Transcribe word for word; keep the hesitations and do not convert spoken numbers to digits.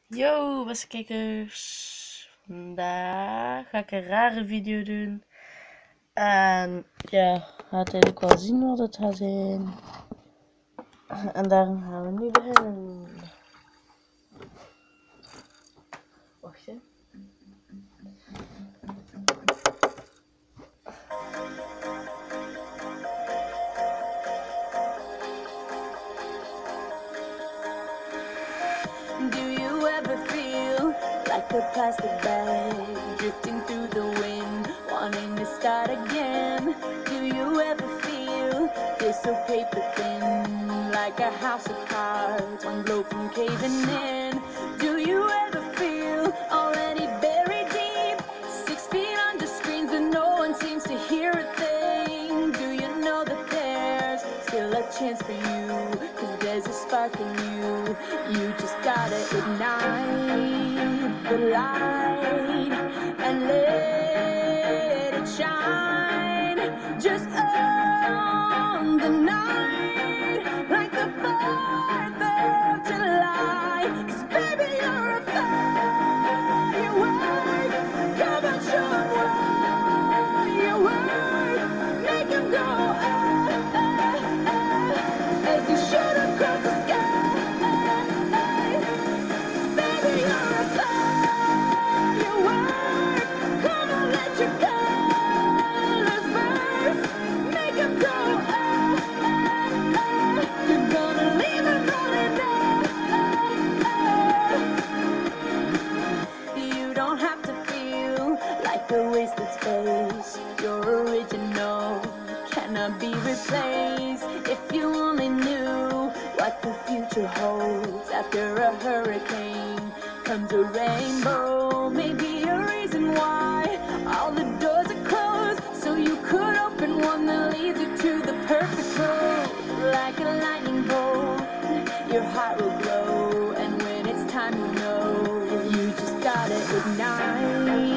Yo, beste kijkers. Vandaag ga ik een rare video doen. En ja, gaat eigenlijk wel zien wat het gaat zijn. En daarom gaan we nu beginnen. Wacht hè. Do you ever feel like a plastic bag drifting through the wind, wanting to start again? Do you ever feel this so paper thin, like a house of cards, one blow from caving in? Do you ever feel already buried deep, six feet under screens and no one seems to hear a thing? Do you know that there's still a chance for you, cause there's a spark in you? You just gotta ignite the light and let it shine. Just on the night, like the fourth of July. Cause baby, you're a firework. Come on, show 'em what you work. Make 'em go ah, ah, ah, as you shoot across the sky. Baby, you're a firework. Come on, let your colors burst. Make 'em go ah, ah, ah. You're gonna leave 'em rolling ah. You don't have to feel like a wasted space. You're original, cannot be replaced. If you only knew what the future holds. After a hurricane comes a rainbow. Maybe a reason why all the doors are closed, so you could open one that leads you to the perfect road. Like a lightning bolt, your heart will glow, and when it's time, you know you just gotta ignite